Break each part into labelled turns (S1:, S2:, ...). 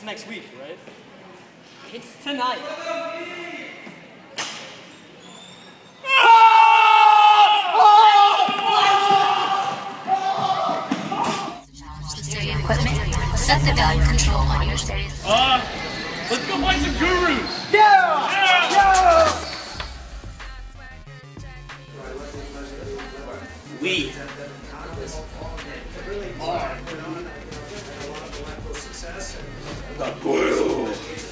S1: next week, right?
S2: It's tonight.
S3: Stereo equipment. Set the value control on your stereo.
S1: Let's go find some gurus!
S2: Yeah! Yeah!
S1: We are the guru.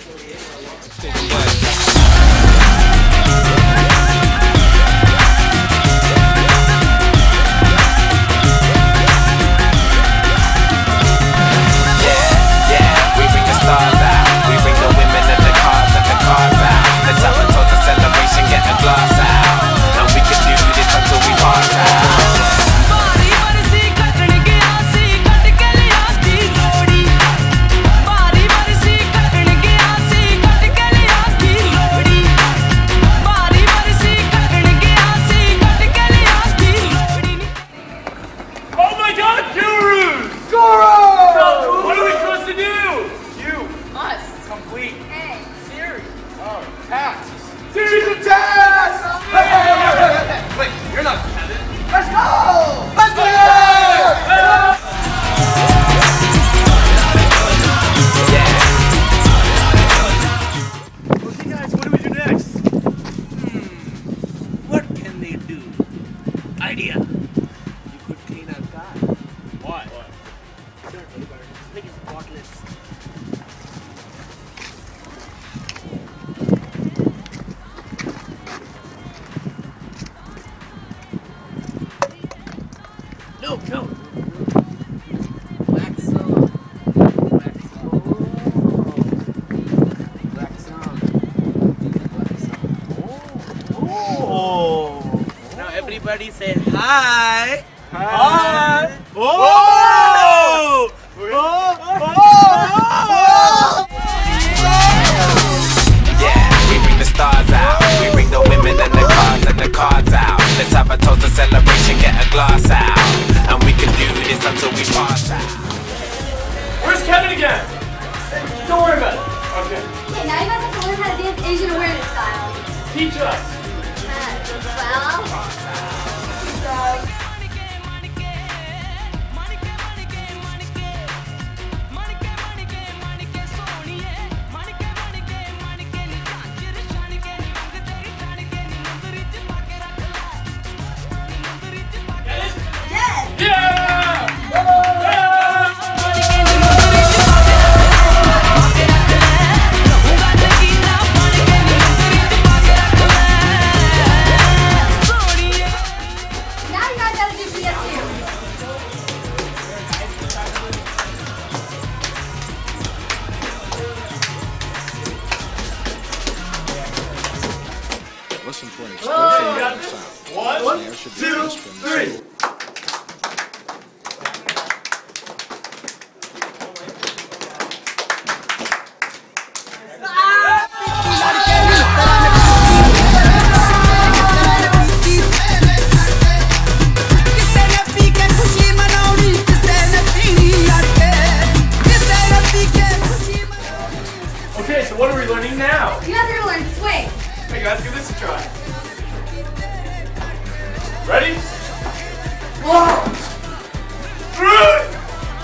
S1: What are we supposed to do? You.
S2: Us.
S1: Complete.
S2: Hey.
S1: Series. Oh, tasks.
S2: Series of tasks!
S1: Wait, you're not Kevin.
S2: Let's go! Let's go!
S1: Okay guys, what do we do next?
S4: What can they do? Idea. You could clean our car.
S1: Why?
S4: Make it spotless. No, no. Wax on. Wax on. Wax on. Wax on.
S1: Oh.
S4: Now everybody say hi.
S1: Hi. Oh.
S5: Yeah, we bring the stars out. We bring the women and the cars and the cards out. Let's have a toast, a celebration, get a glass out. And we can do this until we pass out.
S1: Where's Kevin again?
S2: Don't worry about it.
S1: Okay.
S6: Okay, now you guys have to learn how to dance Asian awareness style.
S1: Teach us.
S6: Well,
S7: Listen for an explosion of sound.
S1: One,
S7: There should be
S1: two,
S7: a whisper in the
S1: three.
S7: sound.
S1: Okay, so what are we learning now?
S6: you guys are gonna learn swing.
S1: Hey guys, give this a try. Ready? One, three.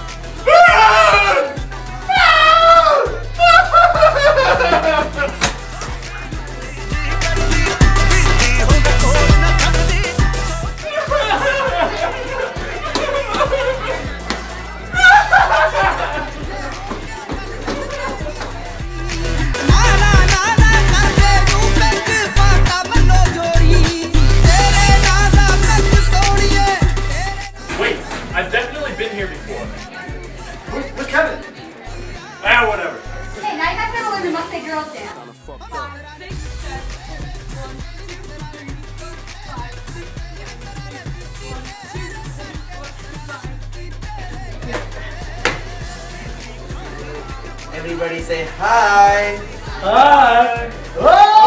S1: Wait, I've definitely been here before.
S2: Where's Kevin?
S1: Ah, whatever.
S6: Okay, now you guys gotta learn the Namaste girls dance.
S4: Everybody say hi.
S1: Hi.
S2: Oh!